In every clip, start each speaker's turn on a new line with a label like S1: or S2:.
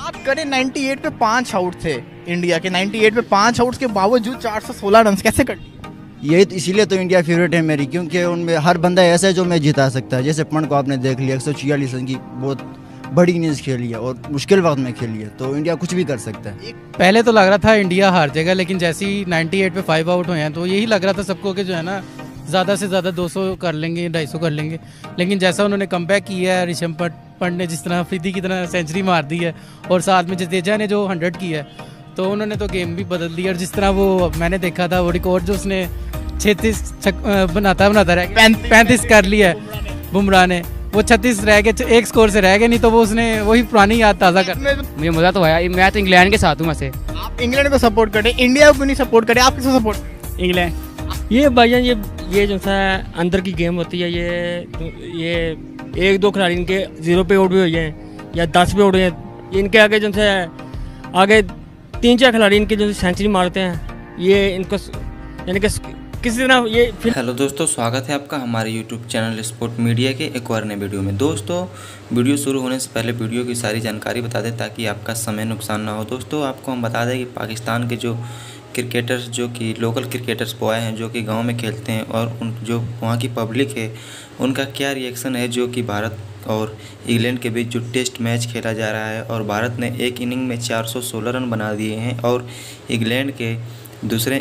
S1: बात करें 98 पे 5 आउट थे इंडिया के, 98 पे 5 आउट्स के बावजूद 416 रन कैसे कर लिए?
S2: यही तो इसीलिए तो इंडिया फेवरेट है मेरी, क्योंकि उनमें हर बंदा ऐसा है जो मैच जिता सकता है। जैसे पवन को आपने देख लिया, 146 रन की बहुत बड़ी इनिंग्स खेली है और मुश्किल वक्त में खेली है, तो इंडिया कुछ भी कर सकता है।
S3: पहले तो लग रहा था इंडिया हार जाएगा, लेकिन जैसे ही 98 पे 5 आउट हुए हैं तो यही लग रहा था सबको कि जो है ना ज़्यादा से ज़्यादा 200 कर लेंगे, 250 कर लेंगे। लेकिन जैसा उन्होंने कमबैक किया है, ऋषभ पंत ने जिस तरह अफरीदी की तरह सेंचुरी मार दी है और साथ में जडेजा ने जो 100 किया है, तो उन्होंने तो गेम भी बदल दी। और जिस तरह वो मैंने देखा था वो रिकॉर्ड जो उसने 36 बनाता रह गया, 35 कर लिया है बुमराह ने, वो 36 रह गए, एक स्कोर से रह गए, नहीं तो वो उसने वही पुरानी याद ताज़ा कर।
S4: मुझे मज़ा तो आया। मैं तो इंग्लैंड के साथ हूँ वैसे।
S1: आप इंग्लैंड को सपोर्ट करें, इंडिया को नहीं सपोर्ट करें, आप किसको सपोर्ट?
S5: इंग्लैंड। ये भाईजान ये जो सा अंदर की गेम होती है, ये एक दो खिलाड़ी इनके 0 पे आउट भी हो जाए या 10 पे आउट हो जाए, इनके आगे जो है आगे 3-4 खिलाड़ी इनके जो सेंचुरी मारते हैं, ये इनको यानी कि किसी तरह ये।
S6: हेलो दोस्तों, स्वागत है आपका हमारे यूट्यूब चैनल स्पोर्ट मीडिया के एक और नए वीडियो में। दोस्तों, वीडियो शुरू होने से पहले वीडियो की सारी जानकारी बता दें ताकि आपका समय नुकसान ना हो। दोस्तों, आपको हम बता दें कि पाकिस्तान के जो क्रिकेटर्स, जो कि लोकल क्रिकेटर्स बॉय हैं, जो कि गांव में खेलते हैं, और उन जो वहाँ की पब्लिक है उनका क्या रिएक्शन है जो कि भारत और इंग्लैंड के बीच जो टेस्ट मैच खेला जा रहा है, और भारत ने एक इनिंग में 416 रन बना दिए हैं, और इंग्लैंड के दूसरे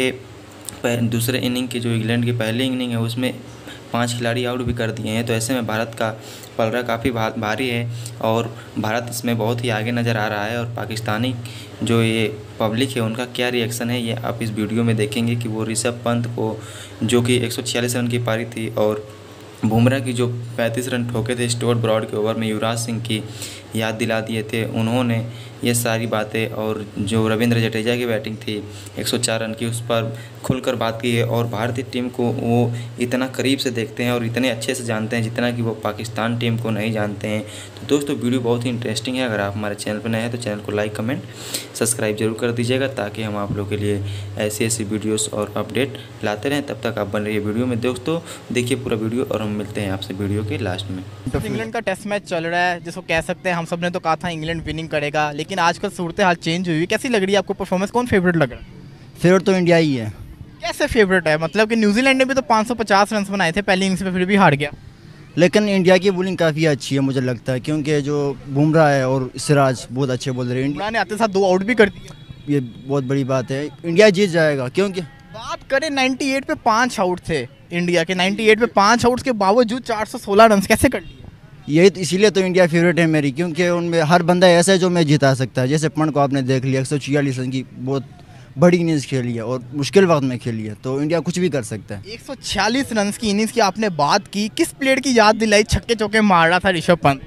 S6: इनिंग के जो इंग्लैंड की पहली इनिंग है उसमें 5 खिलाड़ी आउट भी कर दिए हैं। तो ऐसे में भारत का पलड़ा काफ़ी भारी है और भारत इसमें बहुत ही आगे नज़र आ रहा है। और पाकिस्तानी जो ये पब्लिक है उनका क्या रिएक्शन है ये आप इस वीडियो में देखेंगे कि वो ऋषभ पंत को, जो कि 146 रन की पारी थी, और बुमराह की जो 35 रन ठोके थे स्टुअर्ट ब्रॉड के ओवर में, युवराज सिंह की याद दिला दिए थे उन्होंने, ये सारी बातें। और जो रविंद्र जडेजा की बैटिंग थी 104 रन की, उस पर खुलकर बात की है। और भारतीय टीम को वो इतना करीब से देखते हैं और इतने अच्छे से जानते हैं जितना कि वो पाकिस्तान टीम को नहीं जानते हैं। तो दोस्तों, वीडियो बहुत ही इंटरेस्टिंग है। अगर आप हमारे चैनल पर नए हैं तो चैनल को लाइक, कमेंट, सब्सक्राइब जरूर कर दीजिएगा ताकि हम आप लोगों के लिए ऐसी वीडियोज़ और अपडेट लाते रहें। तब तक आप बन रही है वीडियो में। दोस्तों, देखिए पूरा वीडियो और हम मिलते हैं आपसे वीडियो के लास्ट में।
S1: इंग्लैंड का टेस्ट मैच चल रहा है जिसको कह सकते हैं हम सब ने तो कहा था इंग्लैंड विनिंग करेगा, लेकिन आजकल सूरत हाल चेंज हुई है। कैसी लग रही है आपको परफॉर्मेंस? कौन फेवरेट लग रहा है?
S2: फेवरेट तो इंडिया ही है।
S1: कैसे फेवरेट है? मतलब कि न्यूजीलैंड ने भी तो 550 रन बनाए थे पहली इनिंग्स में, फिर भी हार गया।
S2: लेकिन इंडिया की बॉलिंग काफ़ी अच्छी है मुझे लगता है, क्योंकि जो बुमराह है और सिराज बहुत अच्छे बॉलर हैं।
S1: इंडिया ने आते साथ 2 आउट भी कर दिए,
S2: ये बहुत बड़ी बात है। इंडिया जीत जाएगा क्योंकि
S1: बात करें 98 पे 5 आउट थे इंडिया के, 98 पे 5 आउट्स के बावजूद 416 रन कैसे कर लिए?
S2: यही तो इसीलिए तो इंडिया फेवरेट है मेरी, क्योंकि उनमें हर बंदा ऐसा है जो मैच जिता सकता है। जैसे पवन को आपने देख लिया, 146 रन की बहुत बड़ी इनिंग्स खेली है और मुश्किल वक्त में खेली है, तो इंडिया कुछ भी कर सकता है।
S1: 146 रन की इनिंग्स की आपने बात की, किस प्लेयर की याद दिलाई? छक्के चौके मार रहा था ऋषभ पंत।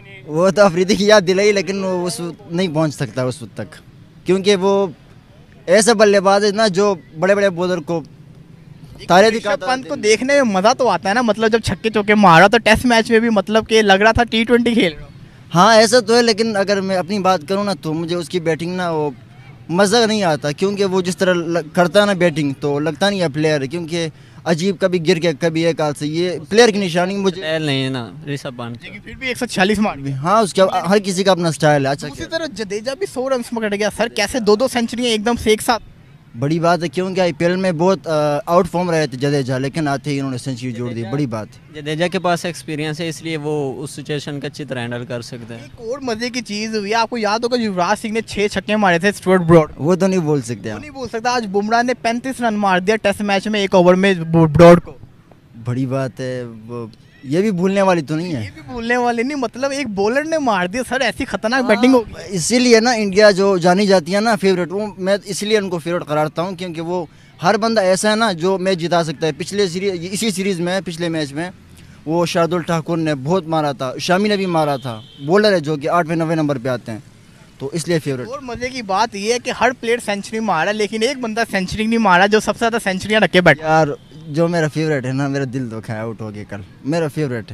S2: वो तो अफरीदी की याद दिलाई, लेकिन वो उस नहीं पहुंच सकता उस तक, क्योंकि वो ऐसा बल्लेबाज है ना जो बड़े बड़े बॉलर को तारे दिखाता है।
S1: पंत को देखने में मज़ा तो आता है ना, मतलब जब छक्के चौके मारा तो टेस्ट मैच में भी मतलब कि लग रहा था T20 खेल रहा।
S2: हाँ, ऐसा तो है, लेकिन अगर मैं अपनी बात करूँ ना तो मुझे उसकी बैटिंग ना वो मज़ा नहीं आता, क्योंकि वो जिस तरह करता है ना बैटिंग तो लगता नहीं है प्लेयर है, क्योंकि अजीब कभी गिर के कभी एक हाथ से, ये प्लेयर की निशानी मुझे
S5: नहीं है ना ऋषभ पंत,
S1: लेकिन फिर भी 146 मार भी।
S2: हाँ, उसका हर किसी का अपना स्टाइल है। अच्छा,
S1: उसी तरह जडेजा भी 100 रन पकड़ गया सर, कैसे 2-2 सेंचुरियां एकदम से एक साथ?
S2: बड़ी बात है, क्योंकि IPL में बहुत आउट फॉर्म रहे थे जडेजा, लेकिन आते ही उन्होंने सेंचुरी जोड़ दी। बड़ी बात
S5: जडेजा के पास एक्सपीरियंस है, इसलिए वो उस सिचुएशन का अच्छी तरह हैंडल कर सकते हैं।
S1: एक और मजे की चीज हुई है, आपको याद होगा युवराज सिंह ने 6 छक्के मारे थे स्टुअर्ट ब्रॉड।
S2: वो तो नहीं बोल सकते,
S1: नहीं बोल सकता। आज बुमराह ने 35 रन मार दिया टेस्ट मैच में 1 ओवर में ब्रॉड को।
S2: बड़ी बात है, वो ये भी भूलने वाली तो नहीं है।
S1: ये भी भूलने वाली नहीं, मतलब एक बॉलर ने मार दिया सर, ऐसी खतरनाक बैटिंग हो गई।
S2: इसीलिए ना इंडिया जो जानी जाती है ना फेवरेट, वो मैं इसलिए उनको फेवरेट करारता हूँ, क्योंकि वो हर बंदा ऐसा है ना जो मैच जिता सकता है। पिछले सीरीज, इसी सीरीज़ में पिछले मैच में वो शार्दुल ठाकुर ने बहुत मारा था, शामी ने भी मारा था, बॉलर है जो कि 8वें 9वें नंबर पे आते हैं, तो इसलिए फेवरेट।
S1: और मजे की बात ये है कि हर प्लेयर सेंचुरी मारा, लेकिन एक बंदा सेंचुरी नहीं मारा जो सबसे ज़्यादा सेंचुरियाँ रखे बैठा।
S2: यार, जो मेरा फेवरेट है ना, मेरा दिल दुखा है, आउट हो गया कल। मेरा फेवरेट है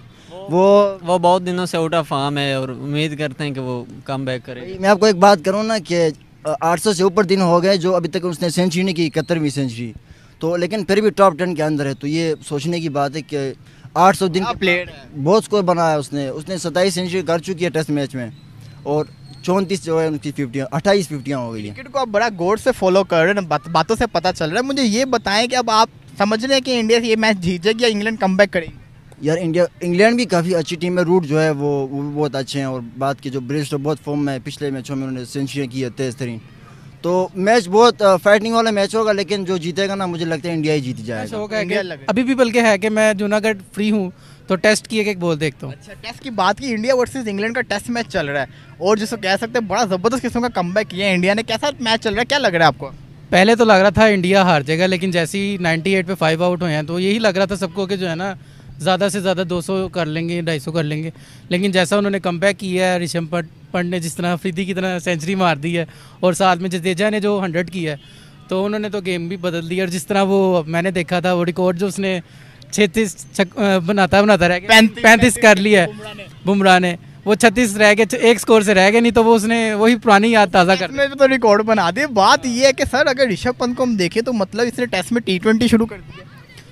S5: वो बहुत दिनों से आउट ऑफ फॉर्म है और उम्मीद करते हैं कि वो कम बैक करे।
S2: मैं आपको एक बात करूँ ना कि 800 से ऊपर दिन हो गए जो अभी तक उसने सेंचुरी नहीं की, 71वीं सेंचुरी, तो लेकिन फिर भी टॉप 10 के अंदर है। तो ये सोचने की बात है कि 800 दिन
S1: प्लेयर है,
S2: बहुत स्कोर बनाया उसने 27 सेंचुरी कर चुकी है टेस्ट मैच में, और 34 जो है उनकी 28 50 हो गई है।
S1: क्रिकेट को आप बड़ा गौर से फॉलो कर रहे हैं, बातों से पता चल रहा है। मुझे ये बताएं कि अब आप समझ रहे हैं कि इंडिया ये मैच जीतेगी या इंग्लैंड कमबैक करेगी?
S2: यार इंग्लैंड भी काफ़ी अच्छी टीम है, रूट जो है वो भी बहुत अच्छे हैं, और बात की जो ब्रिस्टो बहुत फॉर्म में है, पिछले मैचों में उन्होंने सेंचुरियाँ की है 23 तो मैच बहुत फाइटिंग वाला मैच होगा, लेकिन जो जीतेगा ना मुझे लगता है इंडिया ही जीत जाएगा।
S3: शौक है
S1: इंडिया
S3: कि
S1: लग रहा है।
S3: अभी भी बल्कि है कि मैं जूनागढ़ फ्री हूँ तो टेस्ट की एक बॉल देखता हूँ।
S1: अच्छा, टेस्ट की बात की, इंडिया वर्सेस इंग्लैंड का टेस्ट मैच चल रहा है और जिसको कह सकते हैं बड़ा ज़बरदस्त किस्म का कमबैक किया है इंडिया ने। कैसा मैच चल रहा है, क्या लग रहा है आपको?
S3: पहले तो लग रहा था इंडिया हार जाएगा, लेकिन जैसे ही 98 पे 5 आउट हुए हैं तो यही लग रहा था सबको कि जो है ना ज़्यादा से ज़्यादा 200 कर लेंगे, 250 कर लेंगे। लेकिन जैसा उन्होंने कमबैक किया है, ऋषभ पंत ने जिस तरह अफरीदी की तरह सेंचुरी मार दी है और साथ में जडेजा ने जो 100 किया है, तो उन्होंने तो गेम भी बदल दी। और जिस तरह वो मैंने देखा था वो रिकॉर्ड जो उसने 36 बनाता रह गया, 35 कर लिया है बुमराह ने, वो 36 रह गए, एक स्कोर से रह गए, नहीं तो वो उसने वही पुरानी याद ताज़ा कर
S1: में तो रिकॉर्ड बना दिए। बात ये है कि सर अगर ऋषभ पंत को हम देखें तो मतलब इसने टेस्ट में T20 शुरू कर दिया।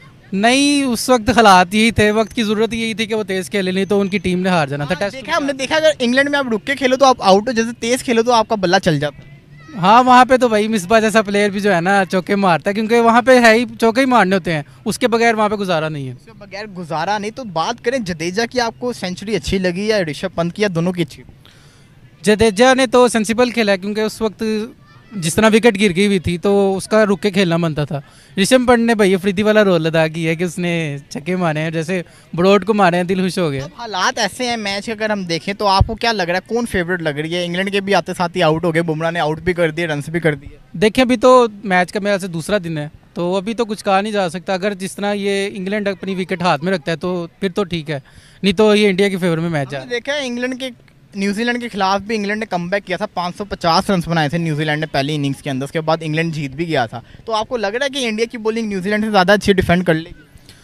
S3: नहीं, उस वक्त हालात यही थे, वक्त की ज़रूरत यही थी कि वो तेज़ खेले, नहीं तो उनकी टीम ने हार जाना था टेस्ट।
S1: देखा हमने देखा अगर इंग्लैंड में आप रुक के खेलो तो आप आउट हो, जैसे तेज खेलो तो आपका बल्ला चल जाता है।
S3: हाँ, वहाँ पे तो भाई मिसबा जैसा प्लेयर भी जो है ना चौके मारता है, क्योंकि वहाँ पे है ही चौके ही मारने होते हैं, उसके बगैर वहाँ पे गुजारा नहीं है।
S1: उसके बगैर गुजारा नहीं। तो बात करें जडेजा की, आपको सेंचुरी अच्छी लगी या ऋषभ पंत की, या दोनों की अच्छी?
S3: जडेजा ने तो सेंसिबल खेला, क्योंकि उस वक्त जिस तरह विकेट गिर गई हुई थी तो उसका रुक के खेलना बनता था। ऋषभ पंत ने भाई अफरीदी वाला रोल अदा किया है कि उसने छक्के मारे हैं, जैसे ब्रॉड को मारे हैं, दिल खुश हो गया।
S1: अब हालात ऐसे हैं मैच के, अगर हम देखें तो आपको क्या लग रहा है कौन फेवरेट लग रही है? इंग्लैंड के भी आते साथ ही आउट हो गए, बुमराह ने आउट भी कर दिए, रन्स भी कर दिए।
S3: देखें अभी तो मैच का मेरा से दूसरा दिन है, तो अभी तो कुछ कहा नहीं जा सकता। अगर जिस तरह ये इंग्लैंड अपनी विकेट हाथ में रखता है तो फिर तो ठीक है, नहीं तो ये इंडिया के फेवर में मैच है।
S1: देखा है इंग्लैंड के न्यूजीलैंड के खिलाफ भी इंग्लैंड ने कमबैक किया था, 550 रन बनाए थे न्यूजीलैंड ने पहली इनिंग्स के अंदर, उसके बाद इंग्लैंड जीत भी गया था। तो आपको लग रहा है कि इंडिया की बॉलिंग न्यूजीलैंड से ज़्यादा अच्छी डिफेंड कर लेगी?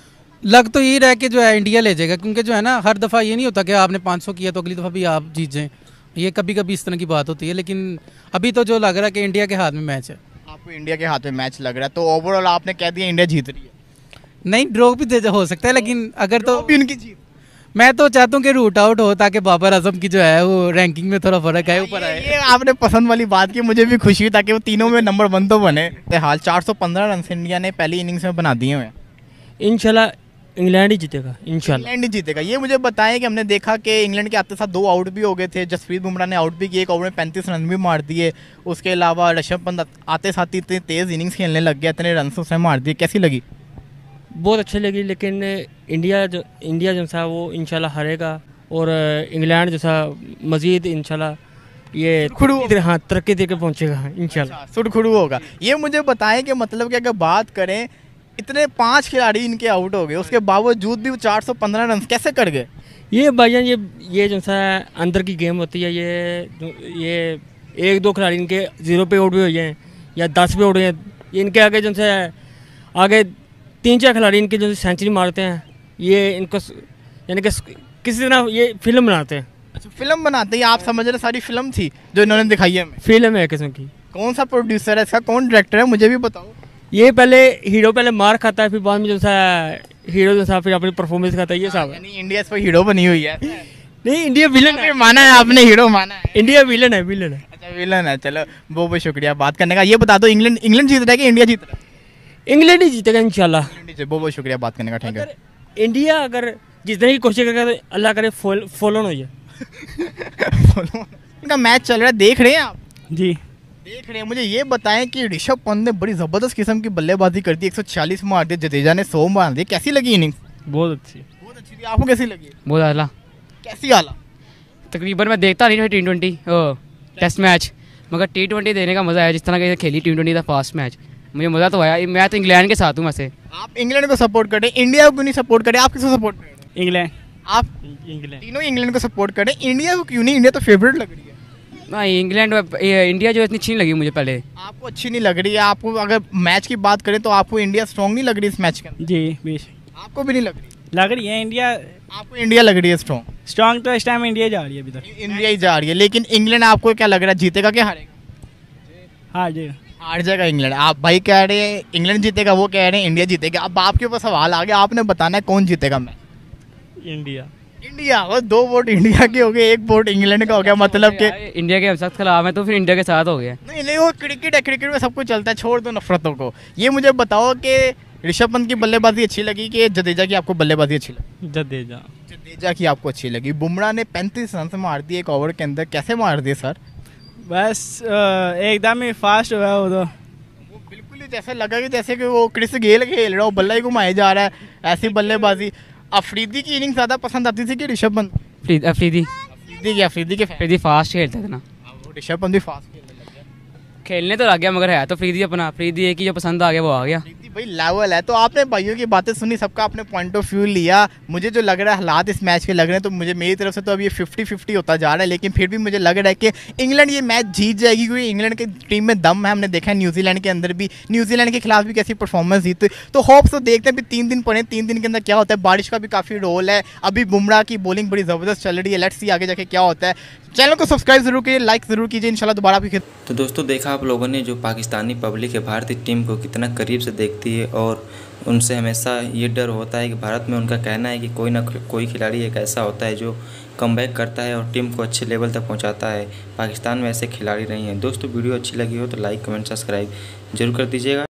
S3: लग तो यही रहा कि जो है इंडिया ले जाएगा, क्योंकि जो है ना हर दफ़ा ये नहीं होता कि आपने 500 किया तो अगली दफ़ा भी आप जीत जाएं, ये कभी कभी इस तरह की बात होती है। लेकिन अभी तो जो लग रहा है कि इंडिया के हाथ में मैच है।
S1: आपको इंडिया के हाथ में मैच लग रहा है, तो ओवरऑल आपने कह दिया इंडिया जीत रही है?
S3: नहीं, ड्रॉ भी हो सकता है, लेकिन अगर तो
S1: भी उनकी जीत।
S3: मैं तो चाहता हूँ कि रूट आउट हो, ताकि बाबर आजम की जो है वो रैंकिंग में थोड़ा फर्क आए, ऊपर आए।
S1: ये आपने पसंद वाली बात की, मुझे भी खुशी हुई ताकि वो तीनों में नंबर 1 तो बने। हाल 415 रन इंडिया ने पहली इनिंग्स में बना दिए हुए हैं।
S5: इंशाल्लाह इंग्लैंड ही जीतेगा, इंशाल्लाह
S1: इंग्लैंड ही जीतेगा। ये मुझे बताएं कि हमने देखा कि इंग्लैंड के आते साथ 2 आउट भी हो गए थे, जसप्रीत बुमराह ने आउट भी किए, एक ओवर में 35 रन भी मार दिए। उसके अलावा ऋषभ पंत आते साथ ही इतनी तेज़ इनिंग्स खेलने लग गया, इतने रन उसने मार दिए। कैसी लगी?
S5: बहुत अच्छी लगी, लेकिन इंडिया जो सा वो इंशाल्लाह हारेगा, और इंग्लैंड जैसा मज़ीद इंशाल्लाह ये हाँ तरक्की देकर पहुँचेगा इंशाल्लाह।
S1: सुरखुरू होगा। ये मुझे बताएं कि मतलब कि अगर बात करें, इतने 5 खिलाड़ी इनके आउट हो गए, उसके बावजूद भी वो 415 रन कैसे कर गए?
S5: ये भाईजान ये जो सा अंदर की गेम होती है, ये 1-2 खिलाड़ी इनके 0 पे आउट भी हो जाए या 10 पे आउट हो जाए, इनके आगे जो सा आगे 3-4 खिलाड़ी इनके जो सेंचुरी मारते हैं, ये इनको यानी कि किसी तरह ये फिल्म बनाते हैं।
S1: अच्छा, फिल्म बनाते हैं। आप समझ रहे सारी फिल्म थी जो इन्होंने दिखाई है हमें?
S5: फिल्म है किस्म की।
S1: कौन सा प्रोड्यूसर है इसका, कौन डायरेक्टर है, मुझे भी बताओ।
S5: ये हीरो पहले मार खाता है, फिर बाद में जो सा हीरो जो सा फिर अपनी परफॉर्मेंस खाता है, ये सब है।
S1: यानी इंडिया इस पर हीरो बनी हुई है?
S5: नहीं, इंडिया विलन है।
S1: माना है आपने, हीरो माना है?
S5: इंडिया विलन है।
S1: अच्छा, विलन है। चलो बहुत बहुत शुक्रिया बात करने का। ये बता दो इंग्लैंड जीत रहा है कि इंडिया जीत रहा है?
S5: इंग्लैंड ही जीतेगा इंशाल्लाह।
S1: बहुत बहुत शुक्रिया बात करने का। Thank you.
S5: इंडिया अगर जीतने की कोशिश करेगा तो अल्लाह करे फॉलोन हो जाए।
S1: इनका मैच चल रहा है, देख रहे हैं आप?
S3: जी
S1: देख रहे हैं। मुझे ये बताएं कि ऋषभ पंत ने बड़ी ज़बरदस्त किस्म की बल्लेबाजी कर दी, 146 मार दिए, जडेजा ने 100 मार दिए। कैसी लगी इनिंग्स?
S5: बहुत अच्छी
S1: थी। आपको कैसी लगी?
S4: बहुत आला।
S1: कैसी आला?
S4: तकरीबन मैं देखता नहीं था T20 टेस्ट मैच, मगर T20 देने का मज़ा आया, जिस तरह के खेली T20 था फास्ट मैच, मुझे मज़ा तो आया। मैं तो इंग्लैंड के साथ हूँ वैसे।
S1: आप इंग्लैंड को सपोर्ट करें, इंडिया को क्यों नहीं सपोर्ट करें? आप किसको सपोर्ट करें?
S3: इंग्लैंड।
S1: आप तीनों इंग्लैंड को सपोर्ट करें, इंडिया को क्यों नहीं? इंडिया तो फेवरेट लग रही है।
S4: नहीं, इंडिया जो इतनी अच्छी नहीं लगी मुझे पहले।
S1: आपको अच्छी नहीं लग रही है? आपको अगर मैच की बात करें तो आपको इंडिया स्ट्रॉन्ग नहीं लग रही इस मैच के अंदर?
S3: जी बेश
S1: आपको भी नहीं लग रही?
S3: लग रही है इंडिया।
S1: आपको इंडिया लग रही है स्ट्रॉन्ग?
S3: तो इस टाइम इंडिया जा रही है अभी तक।
S1: इंडिया ही जा रही है, लेकिन इंग्लैंड आपको क्या लग रहा है, जीतेगा क्या हारेगा? हार जाएगा इंग्लैंड। आप भाई कह रहे हैं इंग्लैंड जीतेगा, वो कह रहे हैं इंडिया जीतेगा। अब आपके ऊपर सवाल आ गया, आपने बताना है कौन जीतेगा मैच?
S3: इंडिया।
S1: इंडिया, वो 2 वोट इंडिया के हो गए, 1 वोट इंग्लैंड का हो गया, मतलब कि
S4: इंडिया के हम सख्त खिलाफ है तो फिर इंडिया के साथ हो गया।
S1: नहीं नहीं, वो क्रिकेट है, क्रिकेट में सब कुछ चलता है, छोड़ दो नफरतों को। ये मुझे बताओ कि ऋषभ पंत की बल्लेबाजी अच्छी लगी कि जडेजा की आपको बल्लेबाजी अच्छी लगी? जडेजा की आपको अच्छी लगी। बुमराह ने 35 रन से मार दिए एक ओवर के अंदर, कैसे मार दिए सर?
S7: बस एकदम ही फास्ट हुआ वो तो।
S1: वो बिल्कुल ही जैसे लगा कि जैसे कि वो क्रिस गेल खेल रहा हो, बल्ला ही घुमाए जा रहा है, ऐसी बल्लेबाजी। अफरीदी की इनिंग ज़्यादा पसंद आती थी कि ऋषभ पंत?
S4: अफरीदी फास्ट खेलता था ना,
S1: ऋषभ पंत भी फास्ट
S4: खेलने तो लग गया मगर है तो अफरीदी अपना, अफरीदी एक ही जो पसंद आ गया वो आ गया।
S1: भाई लेवल है। तो आपने भाइयों की बातें सुनी, सबका अपने पॉइंट ऑफ व्यू लिया। मुझे जो लग रहा है हालात इस मैच के लग रहे हैं, तो मुझे मेरी तरफ से तो अब ये 50-50 होता जा रहा है, लेकिन फिर भी मुझे लग रहा है कि इंग्लैंड ये मैच जीत जाएगी, क्योंकि इंग्लैंड की टीम में दम है। हमने देखा है न्यूजीलैंड के अंदर भी, न्यूजीलैंड के खिलाफ भी कैसी परफॉर्मेंस जीती। तो होप्स तो देखते हैं 3 दिन पड़े, 3 दिन के अंदर क्या होता है। बारिश का भी काफ़ी रोल है, अभी बुमराह की बॉलिंग बड़ी ज़बरदस्त चल रही है। लेट्स सी आगे जाके क्या होता है। चैनल को सब्सक्राइब जरूर कीजिए, लाइक ज़रूर कीजिए, इंशाल्लाह दोबारा भी।
S6: तो दोस्तों देखा आप लोगों ने जो पाकिस्तानी पब्लिक है भारतीय टीम को कितना करीब से देखती है, और उनसे हमेशा ये डर होता है कि भारत में उनका कहना है कि कोई ना कोई खिलाड़ी एक ऐसा होता है जो कमबैक करता है और टीम को अच्छे लेवल तक पहुंचाता है। पाकिस्तान में ऐसे खिलाड़ी नहीं हैं। दोस्तों वीडियो अच्छी लगी हो तो लाइक कमेंट सब्सक्राइब जरूर कर दीजिएगा।